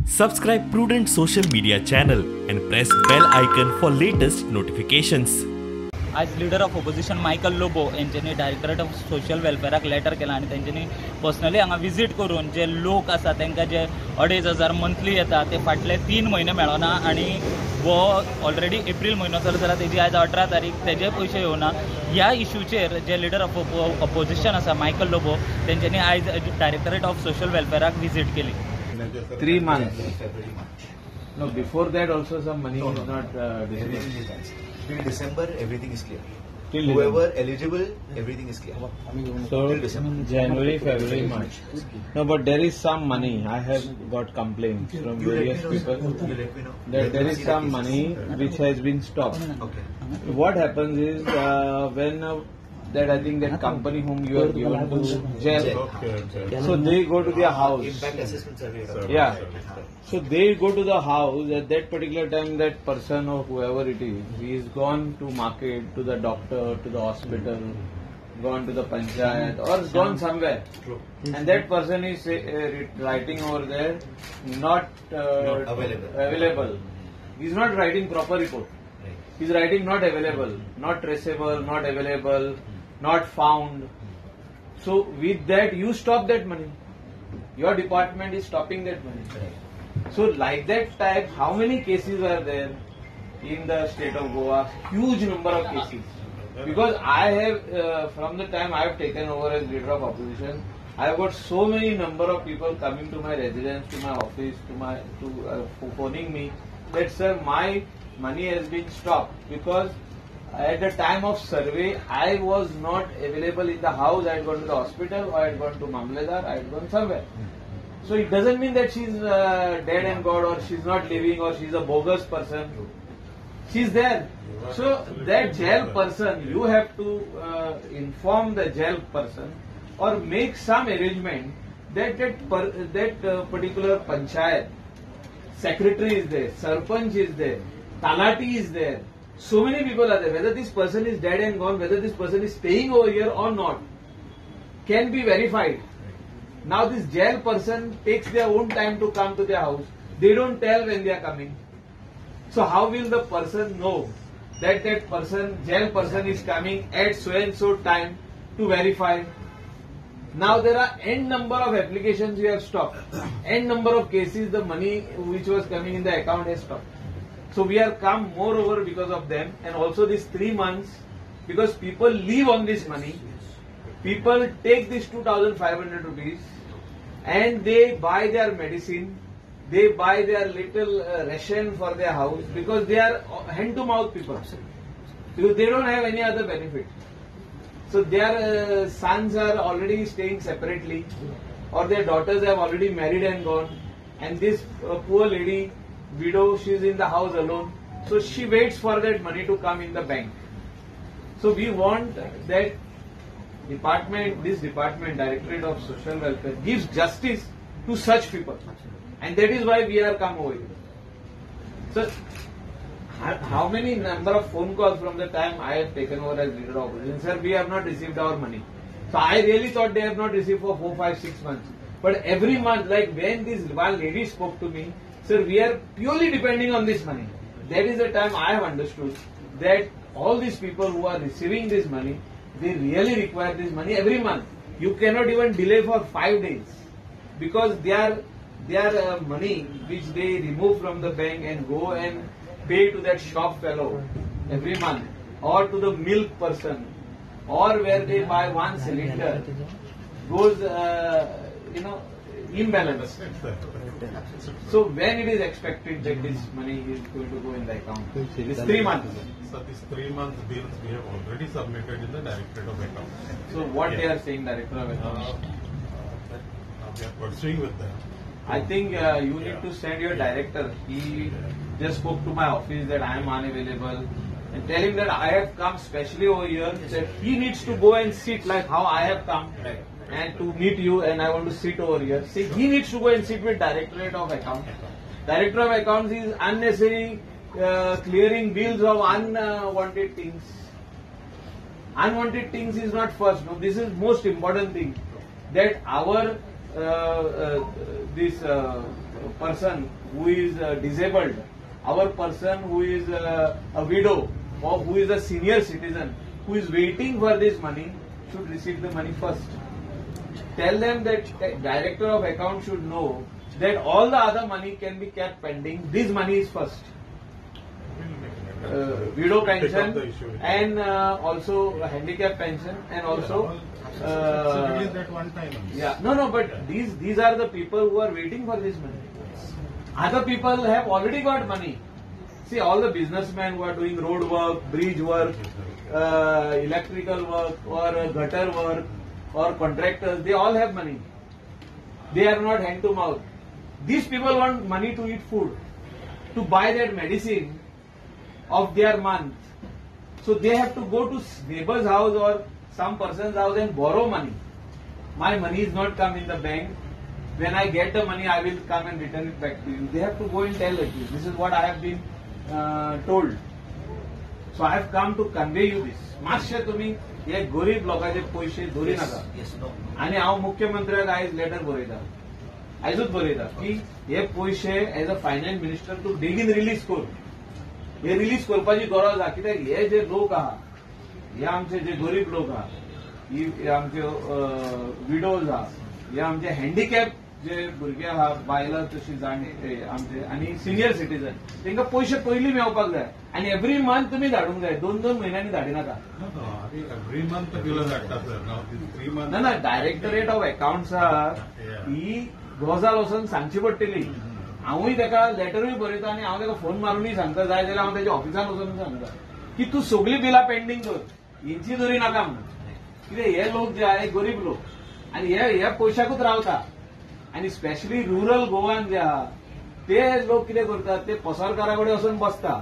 Subscribe Prudent social media channel and press bell icon for latest notifications. आज leader of opposition Michael Lobo यांच्यानी directorate of social वेलफेराक letter केला आणि त्यांच्यानी personally हांगा visit करून जे लोक आसा तांकां जे 2,500 मंथली येता ते फाटले 3 म्हयने मेळना आणि वो ऑलरेडी एप्रील म्हयनो चल जाल्यार तेजी आज 18 तारीख तेजे पयशे येवना. ह्या इश्यूचेर जे लीडर ऑफ ऑपोजिशन आसा मायकल लोबो त्यांच्यानी आज डायरेक्टरेट ऑफ सोशल वेलफेराक विजीट केली. 3 months. No, before that also some money is not distributed. Till December, everything is clear. Till Whoever eligible, everything is clear. So Till December. January, February, March. No, but there is some money. I have got complaints from You let me various know. people You let me know. that there is See the some cases. money which has been stopped. Okay. What happens is when that I think that company whom you are given to jail, so they go to their house. Impact assessment survey. Yeah. So they go to the house at that particular time. That person or whoever it is, he is gone to market, to the doctor, to the hospital, gone to the panchayat, or gone somewhere. And that person is writing over there, not available. He is not writing proper report. He is writing not available, not traceable, not available, not found. So with that, you stop that money. Your department is stopping that money. So like that type, how many cases are there in the state of Goa? Huge number of cases. Because I have, from the time I have taken over as leader of opposition, I have got so many number of people coming to my residence, to my office, to phoning me that sir, my money has been stopped because at the time of survey, I was not available in the house. I had gone to the hospital, or I had gone to Mamledar, I had gone somewhere. So it doesn't mean that she's dead and gone, or she's not living, or she's a bogus person. She's there. So that jail person, you have to inform the jail person, or make some arrangement that particular panchayat secretary is there, sarpanch is there, talati is there. So many people are there. Whether this person is dead and gone, whether this person is staying over here or not, can be verified. Now this jail person takes their own time to come to their house. They don't tell when they are coming. So how will the person know that that person, jail person, is coming at so and so time to verify? Now there are n number of applications you have stopped. N number of cases, the money which was coming in the account has stopped. So we are come moreover because of them, and also these 3 months, because people live on this money. People take this 2,500 rupees and they buy their medicine, they buy their little ration for their house, because they are hand to mouth people. Because they don't have any other benefit. So their sons are already staying separately, or their daughters have already married and gone, and this poor lady, widow, she is in the house alone. So she waits for that money to come in the bank. So we want that this department, Directorate of Social Welfare, gives justice to such people. And that is why we are come over here. So how many number of phone calls from the time I have taken over as leader of opposition? Sir, we have not received our money. So I really thought they have not received for 4, 5, 6 months. But every month, like when this one lady spoke to me, sir, we are purely depending on this money. That is the time I have understood that all these people who are receiving this money, they really require this money every month. You cannot even delay for 5 days, because their money which they remove from the bank and go and pay to that shop fellow every month, or to the milk person, or where they buy one cylinder, goes imbalance. So when it is expected that this money is going to go in the account? This 3 months. So these 3 months bills we have already submitted in the Directorate of Accounts. So what they are saying, Director of Accounts? We are pursuing with them. I think you need to send your director. He just spoke to my office that I am unavailable, and tell him that I have come specially over here, that he needs to go and sit like how I have come and to meet you, and I want to sit over here. See, he needs to go and sit with Directorate of Accounts. Director of Accounts is unnecessary clearing bills of unwanted things. Unwanted things is not first. No, this is most important thing, that our this person who is disabled, our person who is a widow or who is a senior citizen who is waiting for this money should receive the money first. Tell them that the director of accounts should know that all the other money can be kept pending. This money is first. Widow pension and also handicap pension and also Release at one time. yeah, no, but these are the people who are waiting for this money. Other people have already got money. See, all the businessmen who are doing road work, bridge work, electrical work, or gutter work, or contractors, they all have money. They are not hand to mouth. These people want money to eat food, to buy their medicine of their month. So they have to go to neighbor's house or some person's house and borrow money. My money is not come in the bank. When I get the money, I will come and return it back to you. They have to go and tell it. This is what I have been told. So I have come to convey you this. मातशे तुम्ही हे गरीब लोकांचे पैसे धरी नाका. Yes, no. आणि हांव मुख्यमंत्र्याक आयज लेटर बरयता, आयजूच बरयता की हे पैसे एज अ फायनान्स मिनिस्टर तूं बेगीन रिलीज कर. हे रिलीज करपाची गरज आहा, कित्याक हे जे लोक आहा, हे आमचे जे गरीब लोक आहा, हे आमचे विडोज आहा, हे आमचे हँडिकॅप जे भुरगे आहा, बायलां तशी जाणे आमचे आणि सिनियर सिटीजन, तांकां पयशे पयलीं मेळपाक जाय आणि एव्हरी मंथ तुमी धाडूंक जाय. 2-2 म्हयन्यांनी धाडिनाका. Every month बिल धाडटा सर. Now this 3 months. ना डायरेक्टरेट ऑफ अकाउंट्स ही गोजाल वचून सांगची पडटली. हांवूय ताका लेटरूय बरयता आणि हांव ताका फोन मारूनय सांगता, जाय जाल्यार हांव ताच्या ऑफिसान वचून सांगता की तूं सगळीं बिलां पेंडींग कर, हेंची धरी नाका म्हणून. कित्याक हे लोक जे आहा, गरीब लोक आणि हे पयशाकूच रावता. आणि स्पेशली रुरल गोवान जे आहा ते लोक कितें करतात, ते पसरकारा कडेन वचून बसता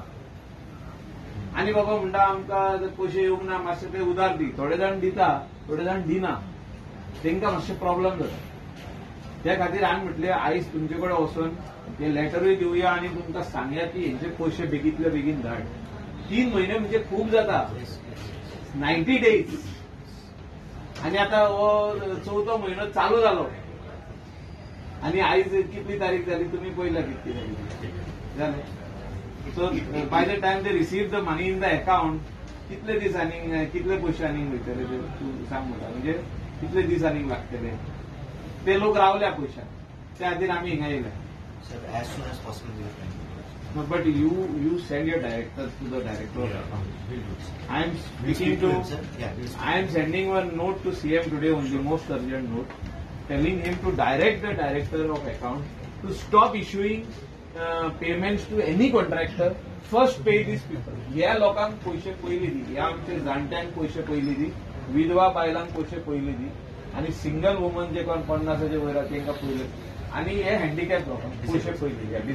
आणि बाबा म्हणटा आमकां पयशे येवंक ना, मातशे ते उदार दी. थोडे जाण दिता, थोडे जाण दिना. तांकां मातशे प्रॉब्लेम जाता. त्या खातीर हांवें म्हटलें आयज तुमचे कडेन वचून हे लेटरूय दिवया आणि तुमकां सांगया की हेंचे पयशे बेगींतले बेगीन धाड. 3 महिने म्हणजे खूब जाता. 90 days आणि आता हो 4थो म्हयनो चालू जालो आणि आयज कितली तारीख जाली तुमी पळयला कितली जालें. So by the time they receive the money in the account कितले दिसांनी कितले पयशे आनीक वयतले ते तूं सांग म्हाका. म्हणजे कितले दीस आनीक लागतले. ते लोक रावल्या पयशाक, त्या खातीर आमी हिंगा येयल्या. Sir, as soon as possible we are trying to do it. But you send your director to the director of account. I am speaking to I am sending one note to CM today on the most urgent note, telling him to direct the director of account to stop issuing payments to any contractor. First pay these people. ह्या लोकांक पैसे पयलीं दी, ह्या आमच्या जाणट्यांक पैसे पयलीं दी, विधवा बायलांक पैसे पयलीं दी आणि सिंगल वुमन जे कोण 50च्या वयर आहा तांकां पयलीं आणि हे हँडिकॅप लोकांक पैसे पयलीं द्या.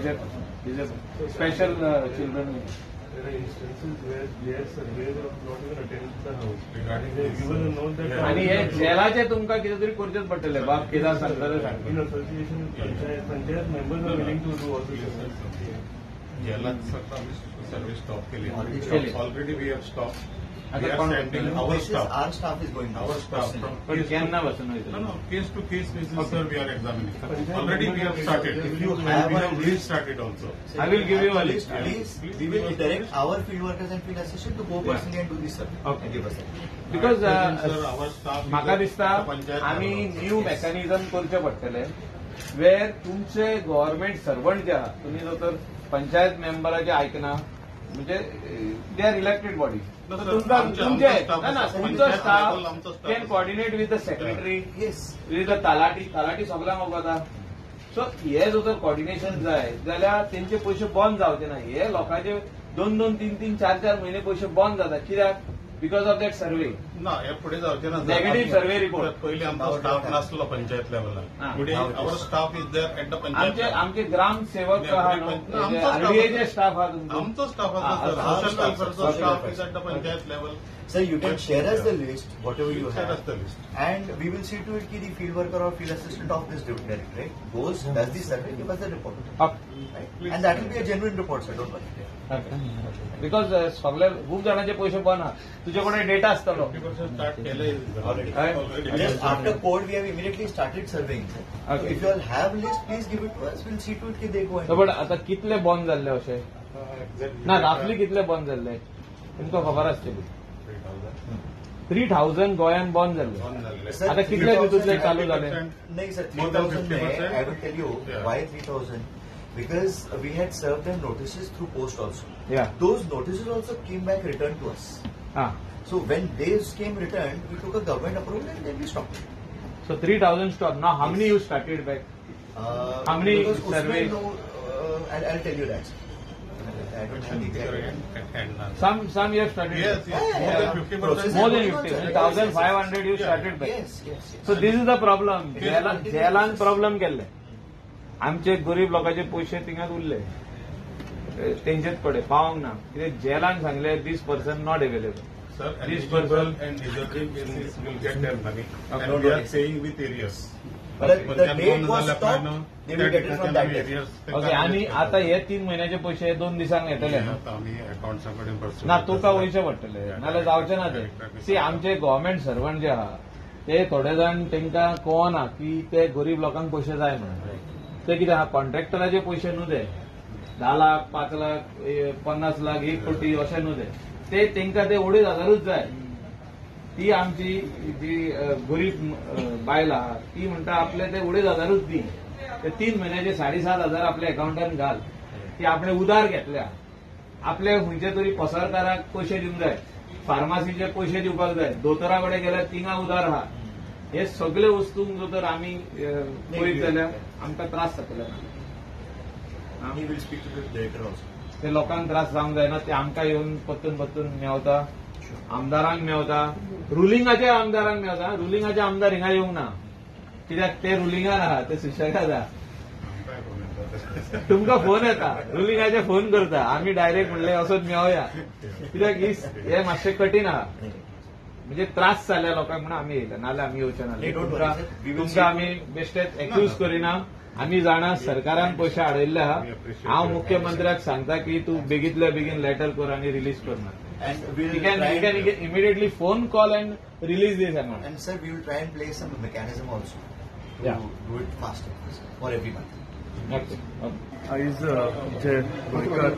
Disable special children. There are instances where their surveyor not even attend the house regarding they given a note that आणि हे जेलाचे तुमकां कितें तरी करचेच पडटले. बाप कित्याक सांगता ते सांग. in association with panchayat members are willing to do also this. याला सर्व्हिस स्टॉप केली. Already we have stopped. We are sending our staff. Our staff is going Our staff from पण केन्ना वचून वयतले? No, case to case basis, sir, we are examining. Already we have started. If you have we a have list- restarted also. I will give you a list. Please, we will direct our field workers and field assistants to go personally and do this survey. Okay. Give us that. Because Sir, our staff is म्हाका दिसता the panchayat आमी level. New mechanism करचे पडटले वेर तुमचे government servant जे आहात, तुम्ही जर तर पंचायत मेंबराचे आयकना म्हणजे they are elected body. No, sir, तुमचा आमच्या तुमचे staff ना आमचा तुमचो level, स्टाफ आमचो staff can coordinate with the secretary, Yes. With the talathi सगळ्यांक वगता. सो हे जर कोऑर्डिनेशन जाय जाल्यार तेंचे पयशे बंद जावचे ना. हे लोकांचे 2-2, 3-3, 4-4 महिने पयशे बंद जातात. कित्याक? Because of that survey. ना हे पुढे जावचे ना. Negative survey report. पहिले आमचा स्टाफ नासलो पंचायत लेवलला. हा. Today our staff is there at the panchayat आमचे level. आमचे ग्राम सेवक आहा न्हू, आमचो staff आरडीएचे स्टाफ आहा तुमचो. आमचो स्टाफ हा, आसा सर. हा, सोशल वेलफेअरचो social staff welfare. Is at the panchayat level. Sir, you can share us the list, whatever you Share have. us the list. And we will see to it that the field worker or field assistant of this director goes, does the survey, give us the report. up. Right? And that will be a genuine report, sir, don't worry. Because सगळे खूप जणांचे पैसे बंद आहात. तुझे कडे data आसतलो. 50% start केलं Already. already. Just after code, we have immediately started surveying. Sir. So Okay. if you all have list, please give it to us. We'll see to it that they go So, and. but आता कितले बंद जाल्ले अशे Exactly. ना राफली कितले बंद जाल्ले तुमकां खबर आसतली 3,000. 3000 गोंयान बंद जाल्ले बंद झालेले. Sir, आता कितले 3,000 तितूंतले चालू जाले 50% No, sir, More than 3,000. 50%? I will tell you Yeah. why 3,000. Because we had served them notices through post also. या Those notices also came back returned to us. हा So when these came returned, we took a government approval and then we stopped it. So 3000 stock. Now how many you started back? How many because usme surveys? No, I'll tell you that. I don't have the exact. Some you have started. Yes, yes. Yeah, More yeah. than 50%. More than Process 50. is 1500 you Yeah. started back. Yes, yes, yes. So this is the problem. Yes. जेलान problem केल्ले आमचे गरीब लोकांचे पयशे थिंगाच उरले तेंचेच पडे पावंक ना कित्याक जेलान सांगले this person not available Sir, This eligible person- and deserving cases will get their money. Okay. And we are saying with areas. But the date was stopped, they will get it from that date. Okay आणि आता हे 3 महिन्याचे पयशे 2 दिसांक येतले ना आता आम्ही अकाउंट्साकडे ना तुका वयचे पडटले नाल्यार जावचे ना ते सी आमचे गव्हर्मेंट सर्वंट जे आहा ते थोडे जाण तांकां कळना की ते गरीब लोकांक पयशे जाय म्हणून ते कितें आहा कॉन्ट्रॅक्टराचे पयशे न्हू दे 10 लाख 5 लाख 50 लाख 1 कोटी अशे न्हू दे ते तांकां ते 2,500 जाय ती आमची जी गरीब बायल आहा ती म्हणटा आपले ते 2,500 दी ते 3 महिन्याचे 7,500 आपल्या अकाउंटान घाल ती आपणे उधार घेतल्या आपले खंयचे तरी पसरकाराक पयशे दिवंक जाय फार्मासीचे पयशे दिवपाक जाय दोतोरा कडेन गेल्यार थिंगा उधार आहा हे सगळे वस्तूंक जर तर आमी पळयत जाल्यार आमकां त्रास जातले He will speak to the director also. ते लोकांक त्रास जावंक जायना ते आमकां येवन परतून परतून मेवता आमदारांक मेवता रुलिंगाचे आमदारांक मेवता रुलिंगाचे आमदार हिंगा येवंक ना कित्याक ते रुलिंगार आहा ते सुशेगाद आहा तुमकां फोन येता रुलिंगाचे फोन करता आमी डायरेक्ट म्हणले असोच मेवया कित्याक हे मातशें कठीण आहा म्हणजे त्रास जाल्या लोकांक म्हणून आमी येयले नाल्यार आमी येवचे Hey, don't ना worry, sir. We will तुमकां आमी बेश्टेच एक्यूज करिना आमी जाणा सरकारान पयशे हाडयल्ले आहा हांव मुख्यमंत्र्याक सांगता की तूं बेगींतल्या बेगीन लेटर कर आनी रिलीज करना And we'll You can try and, immediately phone call and release this amount. and sir, we will try and place some mechanism also to Yeah. do it faster for every month. Okay. आयज जे गोंयकार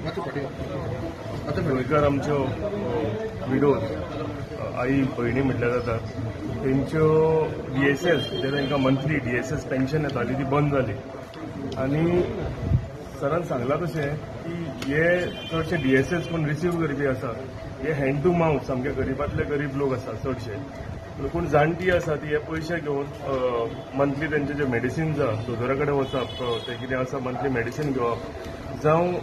आमच्यो widow आई भयणी म्हटल्यार जाता तेंच्यो DSS जे तांकां monthly DSS pension येताली ती बंद जाली आनी सरान सांगलां तशें की हे चडशे DSS कोण रिसीव करपी आसा हे हँड टू माउथ सामके गरीबांतले गरीब लोक आसा चडशे पूण जाणटी आसा ती हे पयशे घेवन मंथली तेंचे जे मेडिसिन्स आसा दोतोरा कडेन वचप ते कितें आसा मंथली मेडिसीन घेवप जावं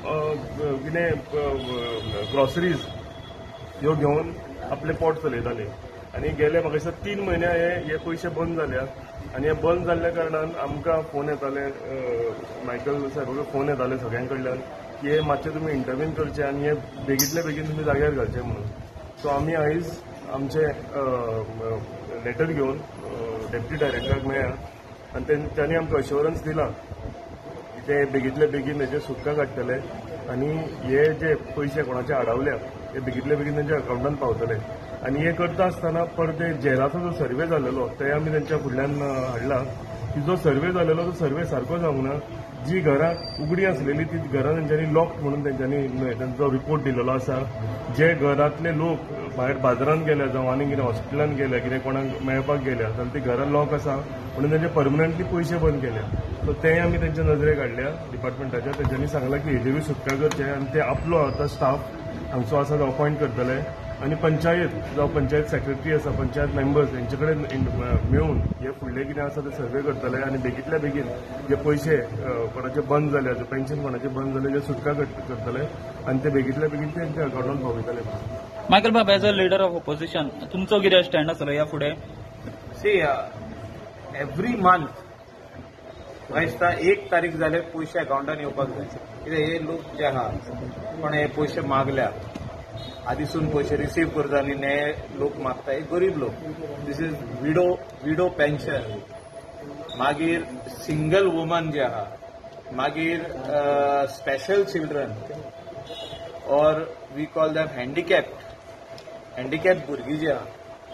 कितें ग्रॉसरीज ह्यो घेवन आपले पोट चलयताले आनी गेले म्हाका दिसता 3 म्हयने हे पयशे बंद जाल्या आनी हे बंद जाल्ल्या कारणान आमकां फोन येताले मायकल साहेबाक फोन येताले सगळ्यां कडल्यान की हे मातशें तुमी इंटरव्हीन करचें आनी हे बेगींतल्या बेगीन तुमी जाग्यार घालचें म्हणून सो आमी आयज आमचे लेटर घेवन डेप्युटी डायरेक्टराक मेळ्ळ्या आनी तांणी आमकां अश्युरन्स दिला की ते बेगींतल्या बेगीन हेजे सुटका काडटले आनी हे जे पयशे कोणाचे आडावल्या हे बेगींतल्या बेगीन तेंच्या अकाउंटान पावतले आनी हे करता आसतना परते जेलाचो जो सर्वे जाल्लो ते आमी तेंच्या फुडल्यान हाडला की जो सर्वे जाल्लो तो सर्वे सारको जावंक ना जी घरां उगडी आसलेली ती घरां तेंच्यांनी लॉक म्हणून तेंच्यांनी तेंचो रिपोर्ट दिल्लो आसा जे घरांतले लोक भायर बाजारांत गेले जावं आनी कितें हॉस्पिटलांत गेले कितें कोणाक मेळपाक गेल्या जाल्यार ती घरां लॉक आसा म्हणून तेंचे परमनंटली पयशे बंद केल्या सो ते आमी तेंच्या नजरेक हाडल्या डिपार्टमेंटाच्या तेंच्यांनी सांगलां की हेजेरूय सुटका करचें आनी ते आपलो आतां स्टाफ हांगचो आसा तो अपॉयंट करतले आनी पंचायत जावं पंचायत सेक्रेटरी आसा पंचायत मेंबर्स हेंचे कडेन मेळून हे फुडले कितें आसा ते सर्वे करतले आनी बेगींतल्या बेगीन जे पयशे कोणाचे बंद जाले जे पेन्शन कोणाचे बंद जाले जे सुटका करतले आनी ते बेगींतल्या बेगीन तेंच्या अकाउंटान पावयतले मायकल बाब as a leader of opposition तुमचो कितें स्टँड आसलो ह्या फुडें सी एवरी मंथ म्हाका दिसता 1 तारीख जाल्यार पयशे अकाउंटान येवपाक जाय कित्याक हे लोक जे आहा पण हे पयशे मागल्या आदीसून पयशे रिसीव करता आनी हे लोक मागता हे गरीब लोक दीस इज विडो पेन्शन मागीर सिंगल वुमन जे आहा मागीर स्पेशल चिल्ड्रन और वी कॉल दॅम हँडिकॅप भुरगीं जी आहा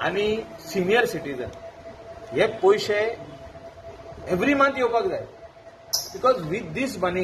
आनी सिनियर सिटीजन हे पयशे एवरी मंथ येवपाक जाय because with this money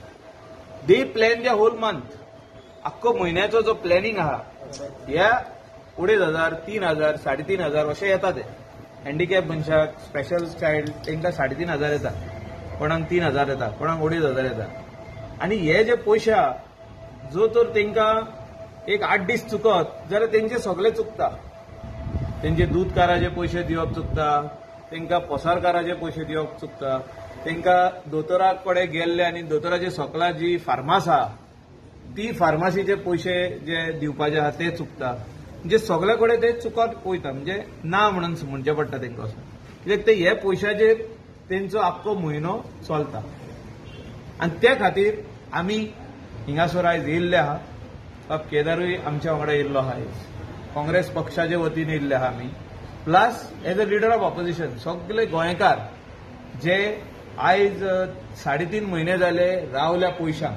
they plan the whole month आख्खो म्हयन्याचो जो प्लॅनिंग आहा ह्या 2,500, 3,000, 3,500 अशें येता ते हँडिकॅप मनशाक स्पेशल चायल्ड तांकां 3,500 येता कोणाक 3,000 येता कोणाक 2,500 येता आनी हे जे पयशे आहा जो तर तांकां एक 8 दीस चुकत जाल्यार तेंचे सगळे चुकता तेंचे दूधकाराचे पयशे दिवप चुकता तांकां पोसारकाराचे पयशे दिवप चुकता तांकां दोतोरा कडेन गेल्ले आनी दोतोराचे सकला जी फार्मास आहा ती फार्मासीचे पयशे जे दिवपाचे आहा ते चुकता म्हणजे सगळे कडेन ते चुकत वयता म्हणजे ना म्हणून म्हणचे पडटा तांकां असो कित्याक ते हे पयशाचेर तेंचो आख्खो म्हयनो चलता आनी त्या खातीर आमी हिंगासर आयज येयल्ले आहा बाब केदारूय आमच्या वांगडा येयल्लो आहा काँग्रेस पक्षाचे वतीन येयल्ले आहा आमी plus as a leader of opposition सगळे गोंयकार जे आयज 3.5 म्हयने जाले रावल्या पयशांक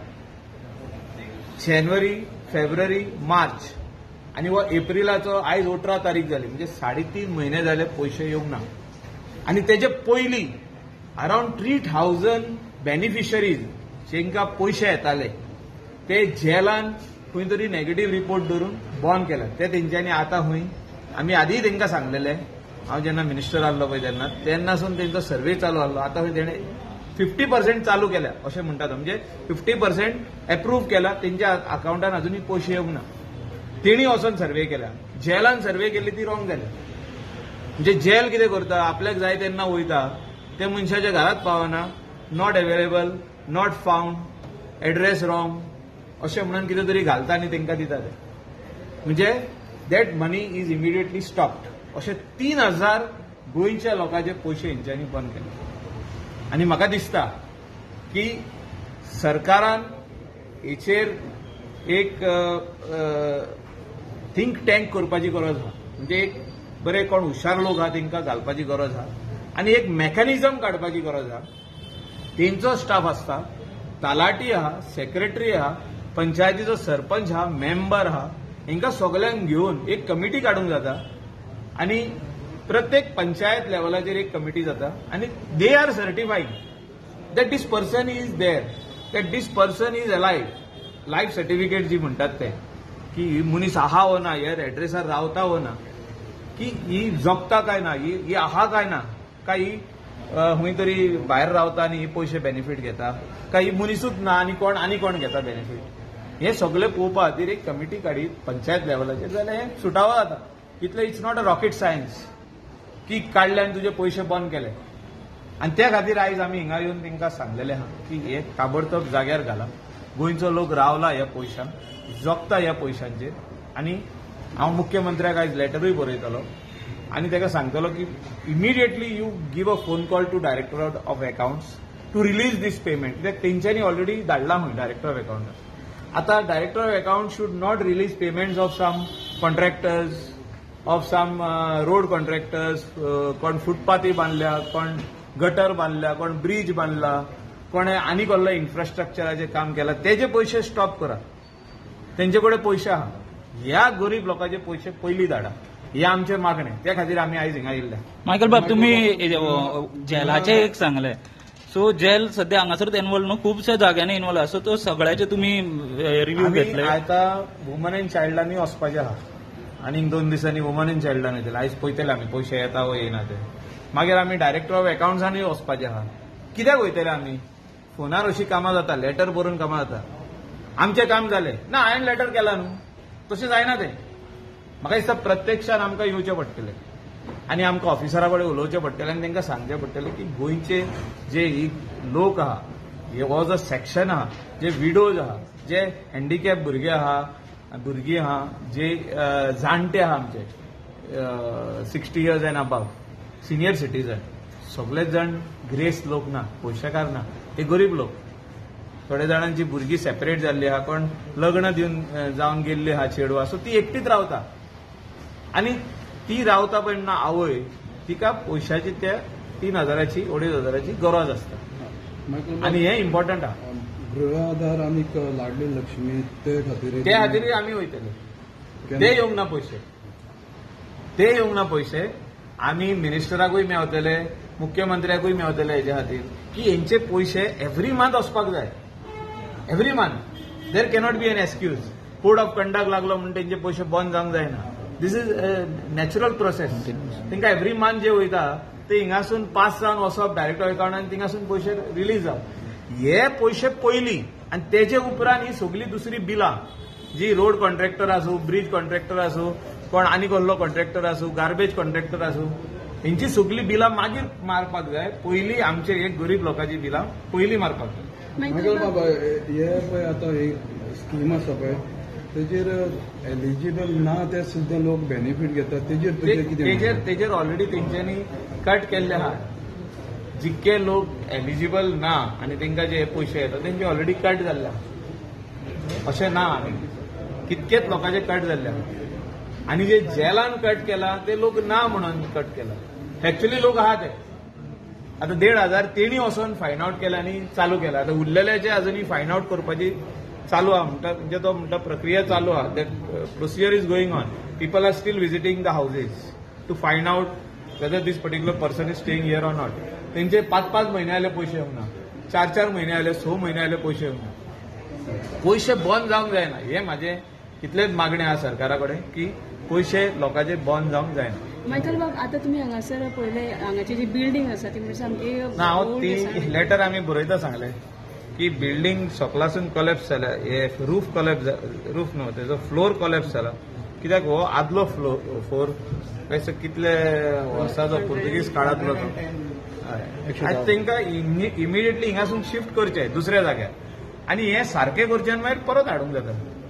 जानेवारी फेब्रुवारी मार्च आनी हो एप्रिलाचो आयज 18 तारीख जाली म्हणजे 3.5 म्हयने जाले पयशे येवंक ना आनी तेजे पयलीं अरावंड 3,000 बेनिफिशरीज जेंकां पयशे येताले ते जेलान खंय तरी नेगेटीव रिपोर्ट धरून बंद केला ते तेंच्यांनी आतां खंय आमी आदीं तांकां सांगलेले हांव जेन्ना मिनिस्टर आसलो पळय तेन्नासून तेंचो सर्वे चालू आसलो आतां खंय तेणें 50% चालू केल्या अशें म्हणटात म्हणजे 50% एप्रूव्ह केला तेंच्या अकाउंटान अजुनूय पयशे येवंक ना तेणी वचून सर्वे केल्या जेलान सर्वे केली ती रॉंग जाल्या म्हणजे जेल कितें करता आपल्याक जाय तेन्ना वयता ते मनशाच्या घरात पावना not available not found address wrong अशें म्हणून कितें तरी घालता आनी तांकां दिता ते म्हणजे that money is immediately stopped अशे 3,000 गोंयच्या लोकांचे पयशे हेंच्यांनी बंद केले आनी म्हाका दिसता की सरकारान हेचेर एक थिंक टँक करपाची गरज आहा म्हणजे एक बरे कोण हुशार लोक आहा तांकां घालपाची गरज आहा आनी एक मेकॅनिझम काडपाची गरज आहा तेंचो स्टाफ आसता तलाटी आहा सेक्रेटरी आहा पंचायतीचो सरपंच आहा मेंबर आहा हांकां सगळ्यांक घेवन एक कमिटी काडूंक जाता आनी प्रत्येक पंचायत लेवलाचेर एक कमिटी जाता आनी they are certified that this person is there that this person is alive life certificate जी म्हणटात ते की ही मनीस आहा हो ना ह्या एड्रेसार रावता हो ना की ही जगता काय ना ही आहा काय ना काय ही खंय तरी भायर रावता आनी ही पयशे बेनिफीट घेता काय ही मनीसूच ना आनी कोण घेता बेनिफीट हे सगळे पळोवपा खातीर एक कमिटी काडीत पंचायत लेवलाचेर जाल्यार हे सुटावो जाता इतलें it's not a rocket science की काडले आनी तुजे पयशे बंद केले आनी त्या खातीर आयज आमी हिंगा येवन तांकां सांगलेले आहा की हे ताबडतोब जाग्यार घाला गोंयचो लोक रावला ह्या पयशांक जगता ह्या पयशांचेर आनी हांव मुख्यमंत्र्याक आयज लेटरूय बरयतलो आनी ताका सांगतलो की immediately you give a phone call to director of accounts to release this payment कित्याक तेंच्यांनी ऑलरेडी धाडला खंय डायरेक्टर ऑफ अकाउंट्स आतां director of account should not release payments of some contractors of some road contractors कोण फुटपाथी बांदल्या कोण gutter बांदल्या कोण bridge बांदला कोणे आनी कसलो इन्फ्रास्ट्रक्चराचें काम केलां तेजे पयशे स्टॉप करा तेंचे कडेन पयशे आहा ह्या गरीब लोकांचे पयशे पयलीं धाडा हे आमचे मागणे त्या खातीर आमी आयज हिंगा येयल्ले मायकल बाब तुम्ही जेलाचे एक सांगले सो जेल सध्या हांगासरूच इन्वॉल्व न्हू खुबश्या जाग्यांनी इन्वॉल्व आहा सो तो सगळ्याचे तुम्ही रिव्ह्यू घेतले आतां वुमन एंड चायल्डांनी वचपाचें आहा आनीक 2 दिसांनी वुमन एंड चायल्डान येतले आयज पळयतले आमी पयशे येता वो येना ते मागीर आमी डायरेक्टर ऑफ अकाउंट्सांनी वचपाचें आहा कित्याक वयतले आमी फोनार अशी कामां जाता लेटर बरोवन कामां जाता आमचें काम जालें ना हांवें लेटर केला न्हू तशें जायना तें म्हाका दिसता प्रत्यक्षान आमकां येवचें पडटलें आनी आमकां ऑफिसरा कडेन उलोवचें पडटलें आनी तांकां सांगचें पडटलें की गोंयचे जे लोक आहा हो जो सेक्शन आहा जे विडोज आहा जे हँडिकॅप भुरगे आहा भुरगीं आहा जे जाणटे आहा आमचे 60 years and above senior citizen सगळेच जाण ग्रेस लोक ना पयशेकार ना ते गरीब लोक थोड्या जाणांची भुरगीं सेपरेट जाल्ली आहा कोण लग्न दिवन जावन गेल्ली आहा चेडवां सो ती एकटीच रावता आनी ती रावता पण ना आवय तिका पयशाची त्या 3,000ची 2,500ची गरज आसता आनी हें इम्पॉर्टंट आहा गृह आधार आनी लाडली लक्ष्मी ते खातीर आमी वयतले ते येवंक ना पयशे ते येवंक ना पयशे. आमी मिनिस्टराकूय मेवतले, मुख्यमंत्र्याकूय मेवतले हेच्या खातीर की हेंचे पयशे एव्हरी मंथ वचपाक जाय. Every month there cannot be an excuse. Code of conduct लागलो म्हणून तेंचे पयशे बंद जावंक जायना. This is natural process. तांकां एव्हरी मंथ जे वयता ते हिंगासून पास जावन वचप डायरेक्ट अकाउंटान, थिंगासून पयशे रिलीज जावप. हे पयशे पयलीं आनी तेजे उपरांत ही सगळी दुसरी बिलां जी रोड कॉन्ट्रॅक्टर आसूं, ब्रिज कॉन्ट्रॅक्टर आसूं, कोण आनी कसलो कॉन्ट्रॅक्टर आसूं, गार्बेज कॉन्ट्रॅक्टर आसूं, हेंची सगळी बिलां मागीर मारपाक जाय. पयलीं आमचे एक गरीब लोकांची बिलां पयलीं मारपाक जाय. मायकल बाबा हे पळय आतां स्कीम आसा पळय तेजेर एलिजिबल ना ते सुद्दां लोक बेनिफीट घेतात. तेजेर ऑलरेडी तेंच्यांनी कट केल्ले आहा. जितके लोक एलिजिबल ना आनी तांकां जे पयशे येता तेंचे ऑलरेडी कट जाल्ले आहा. अशें ना कितकेच लोकांचे कट जाल्ले आहा. आनी जे जेलान कट केला ते लोक ना म्हणून कट केला. एक्चुअली लोक आहा ते आतां 1,500 तेणी वचून फायंड आउट केला आनी चालू केला. आतां उरलेल्याचे अजुनूय फायंड आउट करपाची चालू आहा म्हणजे तो म्हणटा प्रक्रिया चालू आहा. That procedure is going on. People are still visiting the houses to find out whether this particular person is staying here or not. तेंचे 5-5 म्हयने जाले पयशे येवंक ना, 4-4 म्हयने जाले, 6 म्हयने जाले पयशे येवंक ना. पयशे बंद जावंक जायना. हे म्हाजे इतलेच मागणें आहा सरकारा कडेन की पयशे लोकांचे बंद जावंक जायना. मायकल बाब आतां तुमी हांगासर पळयलें हांगाची जी बिल्डींग आसा ती म्हणजे सामकी ना हांव ती लेटर आमी बरयता सांगलें की बिल्डींग सकलासून कॉलेप्स जाल्या. हे रूफ कॉलेप्स, रूफ न्हू तेजो फ्लोर कॉलेप्स जाला. कित्याक हो आदलो फ्लोर कितले वर्साचो पुर्तुगीज काळांतलो तो. आयज तांकां इमिडिएटली हिंगासून शिफ्ट करचें दुसऱ्या जाग्यार आनी हें सारकें करचें आनी मागीर परत हाडूंक जाता.